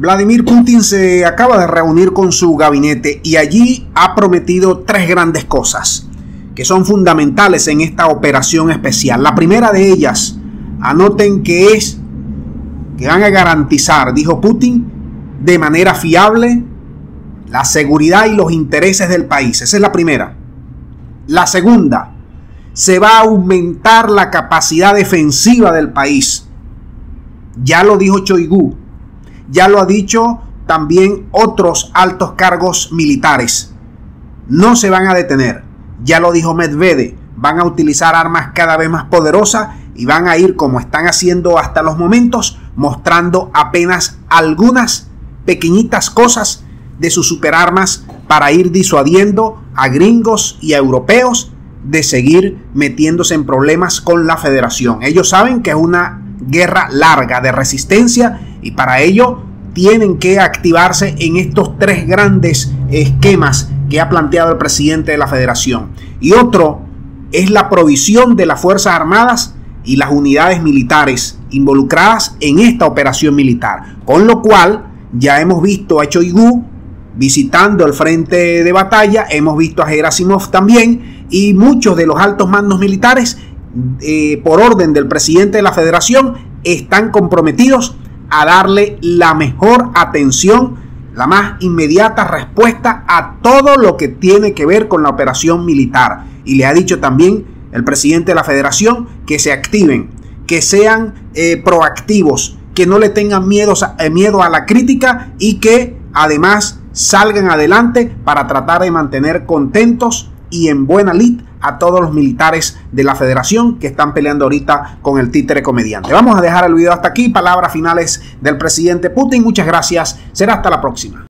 Vladimir Putin se acaba de reunir con su gabinete y allí ha prometido tres grandes cosas que son fundamentales en esta operación especial. La primera de ellas, anoten que es que van a garantizar, dijo Putin, de manera fiable la seguridad y los intereses del país. Esa es la primera. La segunda, se va a aumentar la capacidad defensiva del país. Ya lo dijo Shoigu, ya lo ha dicho también otros altos cargos militares. No se van a detener. Ya lo dijo Medvedev, van a utilizar armas cada vez más poderosas y van a ir, como están haciendo hasta los momentos, mostrando apenas algunas pequeñitas cosas de sus superarmas para ir disuadiendo a gringos y a europeos de seguir metiéndose en problemas con la Federación. Ellos saben que es una guerra larga de resistencia y para ello tienen que activarse en estos tres grandes esquemas que ha planteado el presidente de la Federación. Y otro es la provisión de las Fuerzas Armadas y las unidades militares involucradas en esta operación militar. Con lo cual ya hemos visto a Shoigu visitando el frente de batalla, hemos visto a Gerasimov también y muchos de los altos mandos militares por orden del presidente de la Federación están comprometidos a darle la mejor atención, la más inmediata respuesta a todo lo que tiene que ver con la operación militar. Y le ha dicho también el presidente de la Federación que se activen, que sean proactivos, que no le tengan miedo a la crítica y que además salgan adelante para tratar de mantener contentos y en buena lid a todos los militares de la Federación que están peleando ahorita con el títere comediante. Vamos a dejar el video hasta aquí. Palabras finales del presidente Putin. Muchas gracias. Será hasta la próxima.